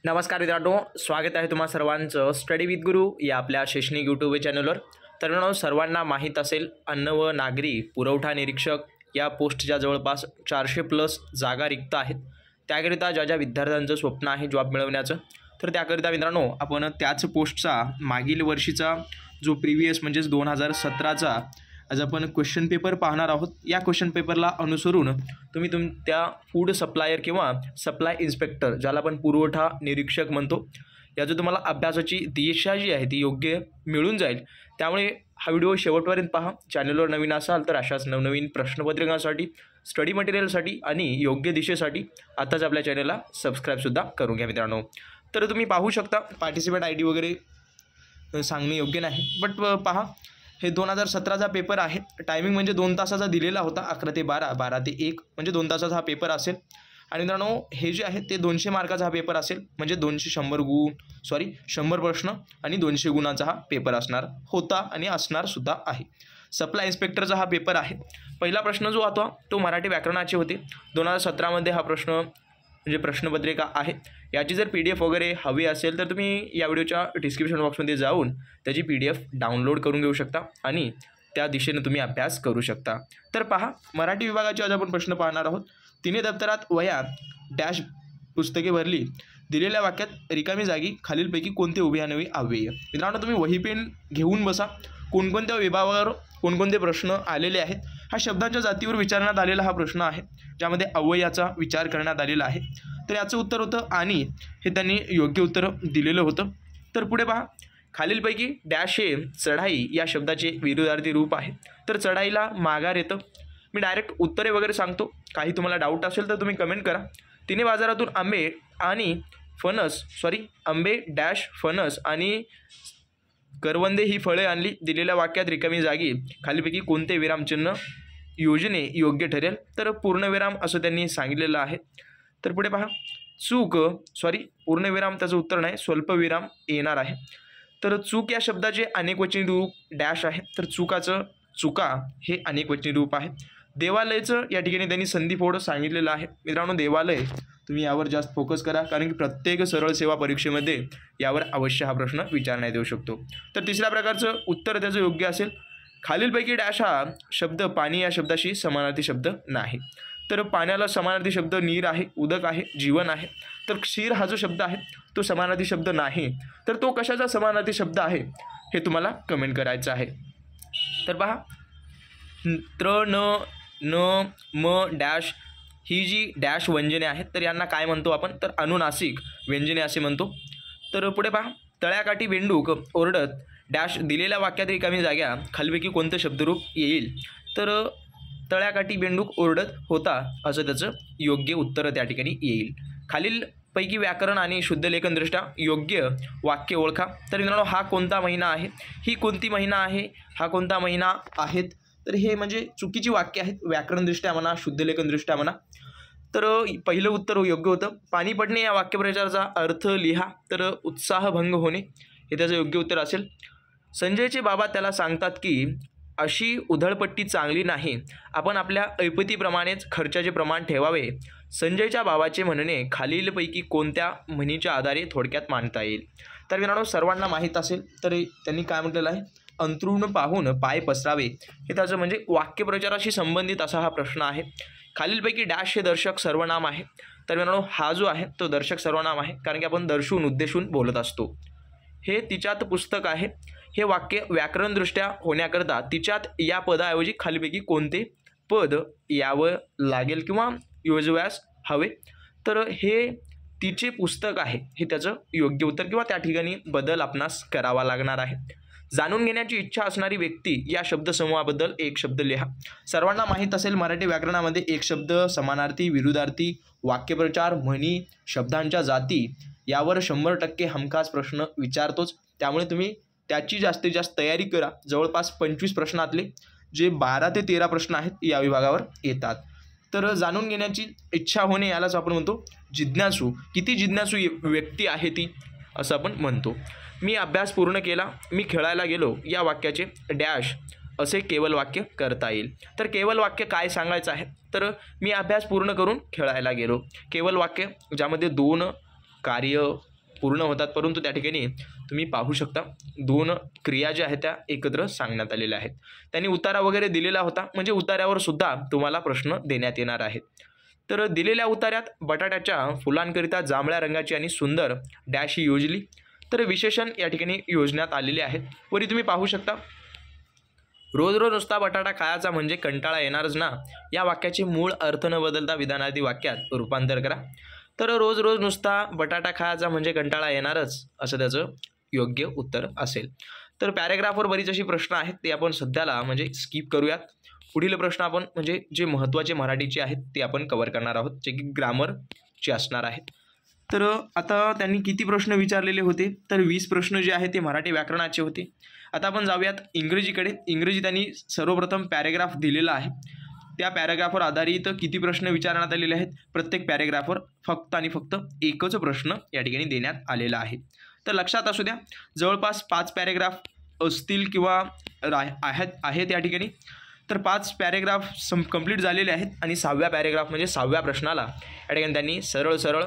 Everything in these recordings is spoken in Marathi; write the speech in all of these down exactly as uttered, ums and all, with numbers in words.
नमस्कार मित्रांनो, स्वागत आहे तुम्हा सर्वांचं स्टडी विथ गुरु या आपल्या शैक्षणिक यूट्यूब चॅनलवर। तर मित्रांनो, सर्वांना माहीत असेल अन्न व नागरी पुरवठा निरीक्षक या पोस्टच्या जवळपास चारशे प्लस जागा रिक्त आहेत। त्याकरिता ज्या ज्या विद्यार्थ्यांचं स्वप्न आहे जॉब मिळवण्याचं, तर त्याकरिता मित्रांनो आपण त्याच पोस्टचा मागील वर्षीचा जो प्रिव्हियस म्हणजेच दोन हजार सतराचा आज आपण क्वेश्चन पेपर पाहणार आहोत। या क्वेश्चन पेपरला अनुसरून तुम्ही तुम त्या फूड सप्लायर किंवा सप्लाय इन्स्पेक्टर, ज्याला आपण पुरवठा निरीक्षक म्हणतो, याचं तुम्हाला अभ्यासाची दिशा जी आहे ती योग्य मिळून जाईल। त्यामुळे हा व्हिडिओ शेवटपर्यंत पहा। चॅनलवर नवीन असाल तर अशाच नवनवीन प्रश्नपत्रिकांसाठी, स्टडी मटेरियलसाठी आणि योग्य दिशेसाठी आताच आपल्या चॅनलला सबस्क्राईबसुद्धा करून घ्या मित्रांनो। तर तुम्ही पाहू शकता पार्टिसिपेट आय डी वगैरे सांगणे योग्य नाही, बट पहा हे दोन हजार सतराचा पेपर आहे। टायमिंग म्हणजे दोन तासाचा दिलेला होता, अकरा ते बारा, बारा ते एक म्हणजे दोन तासाचा हा पेपर असेल। आणि मित्रांनो हे जे आहे ते दोनशे मार्काचा हा पेपर असेल, म्हणजे दोनशे शंभर गुण सॉरी शंभर प्रश्न आणि दोनशे गुणाचा हा पेपर असणार होता आणि असणार सुद्धा आहे। सप्लाय इन्स्पेक्टरचा हा पेपर आहे। पहिला प्रश्न जो होता तो मराठी व्याकरणाचे होते। दोन हजार सतरामध्ये हा प्रश्न म्हणजे प्रश्नपत्रिका आहे। याची जर पी डी एफ वगैरे हवी असेल तर तुम्ही या व्हिडिओच्या डिस्क्रिप्शन बॉक्समध्ये जाऊन त्याची पी डी एफ डाउनलोड करून घेऊ शकता आणि त्या दिशेने तुम्ही अभ्यास करू शकता। तर पहा, मराठी विभागाची आज आपण प्रश्न पाहणार आहोत। तिने दप्तरात वया डॅश पुस्तके भरली, दिलेल्या वाक्यात रिकामी जागी खालीलपैकी कोणते उभयान्वयी अव्यय। मित्रांनो तुम्ही वही पेन घेऊन बसा। कोणकोणत्या विभागावर कोणकोणते प्रश्न आलेले आहेत, हा शब्दांच्या जातीवर विचारण्यात आलेला हा प्रश्न आहे, ज्यामध्ये अव्ययाचा विचार करण्यात आलेला आहे। तर याचं उत्तर होतं आणि, हे त्यांनी योग्य उत्तर दिलेलं होतं। तर पुढे पहा, खालीलपैकी डॅश हे चढाई या शब्दाचे विरुद्धार्थी रूप आहे। तर चढाईला माघार येतं। मी डायरेक्ट उत्तरे वगैरे सांगतो, काही तुम्हाला डाऊट असेल तर तुम्ही कमेंट करा। तिने बाजारातून आंबे आणि फणस सॉरी आंबे डॅश फणस आणि करवंदे ही फळे आणली, दिलेल्या वाक्यात रिकामी जागी खालीपैकी कोणते विरामचिन्ह योजने योग्य ठरेल। तर पूर्णविराम असं त्यांनी सांगितलेलं आहे। तर पुढे पहा, चूक सॉरी पूर्णविराम त्याचं उत्तर नाही, स्वल्पविराम येणार आहे। तर चूक या शब्दाचे अनेकवचनी रूप डॅश आहे। तर चुकाचं चुका हे अनेकवचनी रूप आहे। देवालयाचं या ठिकाणी त्यांनी संधिफोड सांगितलेलं आहे। मित्रांनो देवालय तुम्ही यावर जास्त फोकस करा, कारण की प्रत्येक सरळ सेवा परीक्षेमध्ये यावर अवश्य हा प्रश्न विचारण्यात येऊ शकतो। तर तिसऱ्या प्रकारचं उत्तर त्याचं योग्य असेल, खालीलपैकी डॅश हा शब्द पाणी या शब्दाशी समानार्थी शब्द नाही। तर पाण्याला समानार्थी शब्द नीर आहे, उदक आहे, जीवन आहे। तर क्षीर हा जो शब्द आहे तो समानार्थी शब्द नाही। तर तो कशाचा समानार्थी शब्द आहे हे तुम्हाला कमेंट करायचं आहे। तर पहा, त्र न न म डॅश ही जी डॅश व्यंजने आहेत तर यांना काय म्हणतो आपण, तर अनुनासिक व्यंजने असे म्हणतो। तर पुढे पहा, तळ्याकाठी बेंडूक ओरडत डॅश, दिलेल्या वाक्यात रिकामी जाग्या खालीपैकी कोणतं शब्दरूप येईल। तर तळ्याकाठी बेंडूक ओरडत होता असं त्याचं योग्य उत्तर त्या ठिकाणी येईल। खालीलपैकी व्याकरण आणि शुद्धलेखनदृष्ट्या योग्य वाक्य ओळखा। तर मित्रांनो हा कोणता महिना आहे, ही कोणती महिना आहे, हा कोणता महिना आहेत। तर हे म्हणजे चुकीची वाक्य आहेत व्याकरणदृष्ट्या म्हणा, शुद्धलेखनदृष्ट्या म्हणा। तर पहिलं उत्तर योग्य होतं, पाणी पडणे या वाक्यप्रचाराचा अर्थ लिहा। तर उत्साहभंग होणे हे त्याचं योग्य उत्तर असेल। संजयचे बाबा त्याला सांगतात की अशी उधळपट्टी चांगली नाही, आपण आपल्या ऐपतीप्रमाणेच खर्चाचे प्रमाण ठेवावे। संजयच्या बाबाचे म्हणणे खालीलपैकी कोणत्या म्हणीच्या आधारे थोडक्यात मांडता येईल। तर मित्रांनो सर्वांना माहीत असेल तर त्यांनी काय म्हटलेलं आहे, अंथरूण पाहून पाय पसरावे, हे त्याचं म्हणजे वाक्यप्रचाराशी संबंधित असा हा प्रश्न आहे। खालीलपैकी डॅश हे दर्शक सर्वनाम आहे। तर मित्रांनो हा जो आहे तो दर्शक सर्वनाम आहे, कारण की आपण दर्शवून उद्देशून बोलत असतो। हे तिच्यात पुस्तक आहे, हे वाक्य व्याकरणदृष्ट्या होण्याकरता तिच्यात या पदाऐवजी खालीपैकी कोणते पद यावं लागेल किंवा योजव्यास हवे। तर हे तिचे पुस्तक आहे हे त्याचं योग्य उत्तर, किंवा त्या ठिकाणी बदल आपणास करावा लागणार आहे। जाणून घेण्याची इच्छा असणारी व्यक्ती या शब्दसमूहाबद्दल एक शब्द लिहा। सर्वांना माहीत असेल मराठी व्याकरणामध्ये एक शब्द, समानार्थी, विरुद्धार्थी, वाक्यप्रचार, म्हणी, शब्दांच्या जाती यावर शंभर टक्के हमखास प्रश्न विचारतोच। त्यामुळे तुम्ही त्याची जास्तीत जास्त तयारी करा। जवळपास पंचवीस प्रश्नातले जे बारा ते तेरा प्रश्न आहेत या विभागावर येतात। तर जाणून घेण्याची इच्छा होणे यालाच आपण म्हणतो जिज्ञासू। किती जिज्ञासू व्यक्ती आहे ती असं आपण म्हणतो। मी अभ्यास पूर्ण केला, मी खेळायला गेलो या वाक्याचे डॅश असे केवल वाक्य करता येईल। तर केवल वाक्य काय सांगायचं आहे, तर मी अभ्यास पूर्ण करून खेळायला गेलो। केवल वाक्य ज्यामध्ये दोन कार्य पूर्ण होतात, परंतु त्या ठिकाणी तुम्ही पाहू शकता दोन क्रिया ज्या आहेत त्या एकत्र सांगण्यात आलेल्या आहेत. त्यांनी उतारा वगैरे दिलेला होता, म्हणजे उतार्यावर सुद्धा तुम्हाला प्रश्न देण्यात येणार आहेत. तर दिलेल्या उतार्यात बटाट्याच्या फुलांकरिता जांभळ्या रंगाची आणि सुंदर डॅश ही योजली. तर विशेषण या ठिकाणी योजण्यात आलेले आहेत. वरी तुम्ही पाहू शकता रोज रोज नुसता बटाटा खायचा म्हणजे कंटाळा येणारच ना, या वाक्याचे मूळ अर्थ न बदलता विधानार्थी वाक्यात रूपांतर करा. तर रोज रोज नुसता बटाटा खायचा म्हणजे कंटाळा येणारच असं त्याचं योग्य उत्तर असेल. तर पॅरेग्राफवर बरीच अशी प्रश्न आहेत ते आपण सध्याला म्हणजे स्किप करूयात. पुढील प्रश्न आपण म्हणजे जे महत्त्वाचे मराठीचे आहेत ते आपण कव्हर करणार आहोत, जे की ग्रामरचे असणार आहेत. तर आता त्यांनी किती प्रश्न विचारलेले होते, तर वीस प्रश्न जे आहेत ते मराठी व्याकरणाचे होते. आता आपण जाऊयात इंग्रजीकडे. इंग्रजी त्यांनी सर्वप्रथम पॅरेग्राफ दिलेला आहे, त्या पॅरेग्राफवर आधारित किती प्रश्न विचारण्यात आलेले आहेत. प्रत्येक पॅरेग्राफवर फक्त आणि फक्त एकच प्रश्न या ठिकाणी देण्यात आलेला आहे. तर लक्षात असू द्या, जवळपास पाच पॅरेग्राफ असतील किंवा आहेत आहेत या ठिकाणी. तर पाच पॅरेग्राफ सम कंप्लीट झालेले आहेत आणि सहाव्या पॅरेग्राफ म्हणजे सहाव्या प्रश्नाला या ठिकाणी त्यांनी सरळ सरळ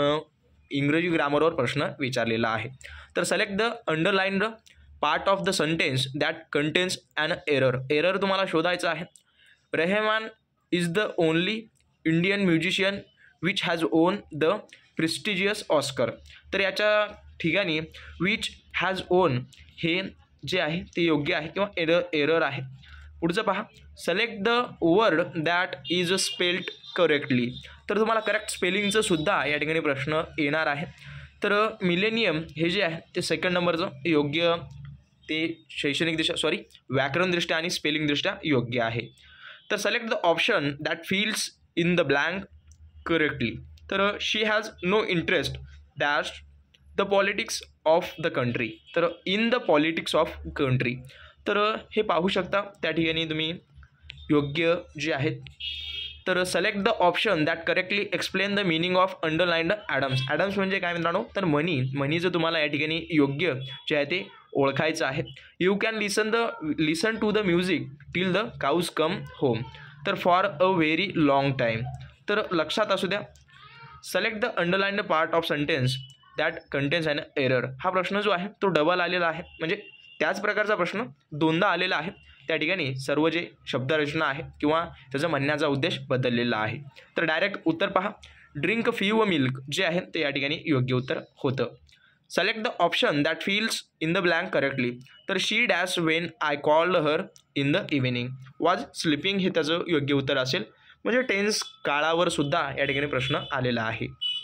इंग्रजी ग्रामरवर प्रश्न विचारलेला आहे. तर select the underlined part of the sentence that contains an error. Error तुम्हाला शोधायचं आहे. Rehman is the only Indian musician which has won the prestigious Oscar. तर याच्या ठिकाणी विच हॅज ओन हे जे आहे ते योग्य आहे किंवा एरर एरर आहे. पुढचं पहा, select the word that is spelled correctly. तर तुम्हाला करेक्ट स्पेलिंगचं सुद्धा या ठिकाणी प्रश्न येणार आहे. तर मिलेनियम हे जे आहे ते सेकंड नंबरचं योग्य, ते शैक्षणिकदृष्ट्या सॉरी व्याकरणदृष्ट्या आणि स्पेलिंगदृष्ट्या योग्य आहे. तर select the option that fills in the blank correctly. तर she has no interest that the politics of the country. तर in the politics of country. तर हे पाहू शकता त्या ठिकाणी तुम्ही योग्य जे आहेत. तर select the option that correctly explain the meaning of underlined adams. Adams म्हणजे काय मित्रांनो, तर मनी. मनीचं तुम्हाला या ठिकाणी योग्य जे आहे ते ओळखायचं आहे. You can listen the listen to the music till the cows come home. तर for a very long time. तर लक्षात असू द्या, select the underlined part of sentence that contains an error. हा प्रश्न जो आहे तो डबल आलेला आहे, म्हणजे त्याच प्रकारचा प्रश्न दोनदा आलेला आहे. त्या ठिकाणी सर्व जे शब्दरचना आहे किंवा त्याचा म्हणण्याचा उद्देश बदललेला आहे. तर डायरेक्ट उत्तर पहा, ड्रिंक फ्यू मिल्क जे आहे ते या ठिकाणी योग्य उत्तर होतं. Select the option that fills in the blank correctly. तर she dash when I called her in the evening was sleeping हे त्याचं योग्य उत्तर असेल. म्हणजे टेन्स काळावर सुद्धा या ठिकाणी प्रश्न आलेला आहे.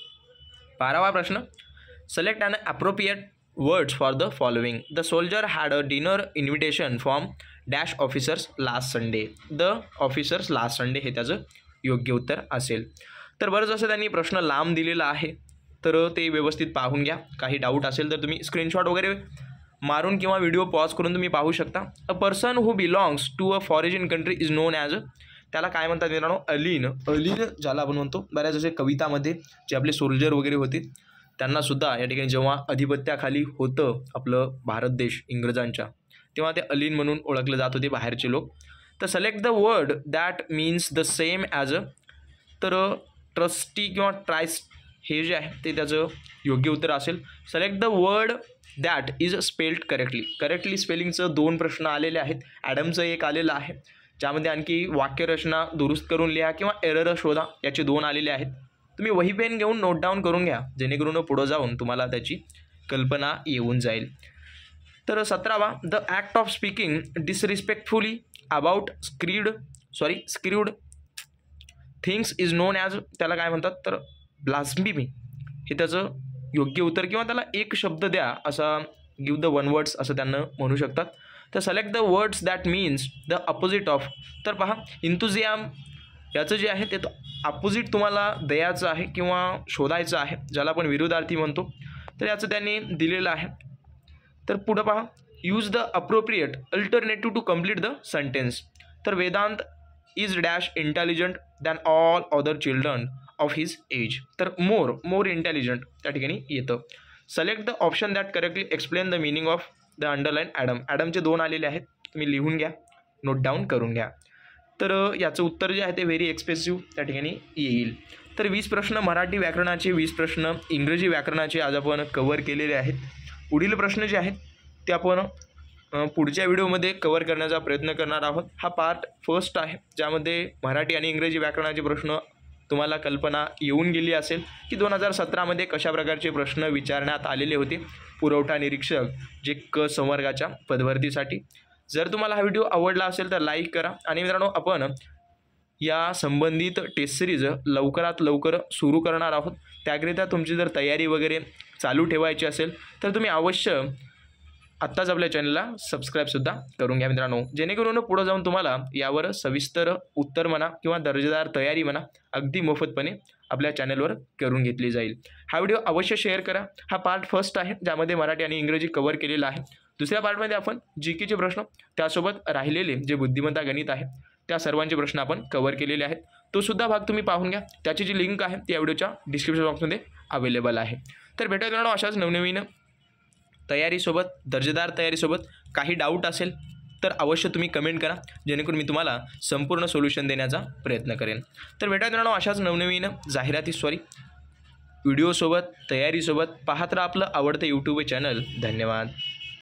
बारावा प्रश्न, select an appropriate words for the following. The soldier had a dinner invitation from dash officers last Sunday. The officers last Sunday हे त्याचं योग्य उत्तर असेल. तर बरंच असं त्यांनी प्रश्न लांब दिलेला आहे, तर ते व्यवस्थित पाहून घ्या. काही डाऊट असेल तर तुम्ही स्क्रीनशॉट वगैरे मारून किंवा व्हिडिओ पॉज करून तुम्ही पाहू शकता. A person who belongs to a foreign country is known as, त्याला काय म्हणतात मित्रांनो, अलीन. अलीन ज्याला आपण म्हणतो. बऱ्याच असे कवितामध्ये जे आपले सोल्जर वगैरे होते त्यांनासुद्धा या ठिकाणी जेव्हा अधिपत्याखाली होतं आपलं भारत देश इंग्रजांच्या, तेव्हा ते अलीन म्हणून ओळखले जात होते बाहेरचे लोक. तर select the word that means the same as a. तर ट्रस्टी किंवा ट्रायस्ट हे जे आहे ते त्याचं योग्य उत्तर असेल. Select the word that is spelled correctly. Correctly स्पेलिंगचं दोन प्रश्न आलेले आहेत. ॲडमचं एक आलेलं आहे, ज्यामध्ये आणखी वाक्यरचना दुरुस्त करून लिहा किंवा एरर शोधा, याचे दोन आलेले आहेत. तुम्ही वही पेन घेऊन नोट डाऊन करून घ्या, जेणेकरून पुढं जाऊन तुम्हाला त्याची कल्पना येऊन जाईल. तर सतरावा, the act of speaking disrespectfully about sacred sorry sacred things is known as, त्याला काय म्हणतात, तर ब्लास्फेमी हे त्याचं योग्य उत्तर. किंवा त्याला एक शब्द द्या, असा गिव्ह द वन वर्ड्स असं त्यांना म्हणू शकतात. तर select the words that means the opposite of. तर पहा, इंथुझियाम याचं जे आहे ते अपोजिट तुम्हाला द्यायचं आहे किंवा शोधायचं आहे, ज्याला आपण विरोधार्थी म्हणतो. तर याचं त्यांनी दिलेलं आहे. तर पुढं पहा, use the appropriate alternative to complete the sentence. तर Vedant is dash intelligent than all other children of his age. तर मोर मोर इंटेलिजंट त्या ठिकाणी येतं. Select the option that correctly explain the meaning of the underline Adam. ॲडमचे दोन आलेले आहेत, तुम्ही लिहून घ्या, नोट डाऊन करून घ्या. तर याचं उत्तर जे आहे ते व्हेरी एक्सप्रेसिव्ह त्या ठिकाणी येईल. तर वीस प्रश्न मराठी व्याकरणाचे, वीस प्रश्न इंग्रजी व्याकरणाचे आज आपण कव्हर केलेले आहेत. पुढील प्रश्न जे आहेत ते आपण अ, पुढच्या व्हिडिओमध्ये कव्हर करण्याचा प्रयत्न करणार आहोत. हा पार्ट फर्स्ट आहे, ज्यामध्ये मराठी आणि इंग्रजी व्याकरणाचे प्रश्न तुम्हाला कल्पना येऊन गेली असेल की दोन हजार सतरामध्ये कशा प्रकारचे प्रश्न विचारण्यात आलेले होते पुरवठा निरीक्षक जे क संवर्गाच्या पदभरतीसाठी. जर तुम्हाला हा व्हिडिओ आवडला असेल तर लाईक करा. आणि मित्रांनो, आपण या संबंधित टेस्ट सिरीज लवकरात लवकर सुरू करणार आहोत. त्याकरिता तुमची जर तयारी वगैरे चालू ठेवायची असेल तर तुम्ही अवश्य आत्ताच आपल्या चॅनलला सबस्क्राईबसुद्धा करून घ्या मित्रांनो, जेणेकरून पुढं जाऊन तुम्हाला यावर सविस्तर उत्तर म्हणा किंवा दर्जेदार तयारी म्हणा अगदी मोफतपणे आपल्या चॅनलवर करून घेतली जाईल. हा व्हिडिओ अवश्य शेअर करा. हा पार्ट फर्स्ट आहे, ज्यामध्ये मराठी आणि इंग्रजी कव्हर केलेला आहे. दुसऱ्या पार्टमध्ये आपण जी केचे प्रश्न त्यासोबत राहिलेले जे बुद्धिमत्ता गणित आहे त्या सर्वांचे प्रश्न आपण कव्हर केलेले आहेत. तो सुद्धा भाग तुम्ही पाहून घ्या. त्याची जी लिंक आहे ती या व्हिडिओच्या डिस्क्रिप्शन बॉक्समध्ये अवेलेबल आहे. तर भेटूया मित्रांनो अशाच नवनवीन तयारीसोबत, दर्जेदार तयारीसोबत. काही डाऊट असेल तर अवश्य तुम्ही कमेंट करा, जेणेकरून मी तुम्हाला संपूर्ण सोल्युशन देण्याचा प्रयत्न करेन. तर भेटूया मित्रांनो अशाच नवनवीन जाहिराती सॉरी व्हिडिओसोबत, तयारीसोबत. पाहत राहा आपलं आवडतं यूट्यूब चॅनल. धन्यवाद.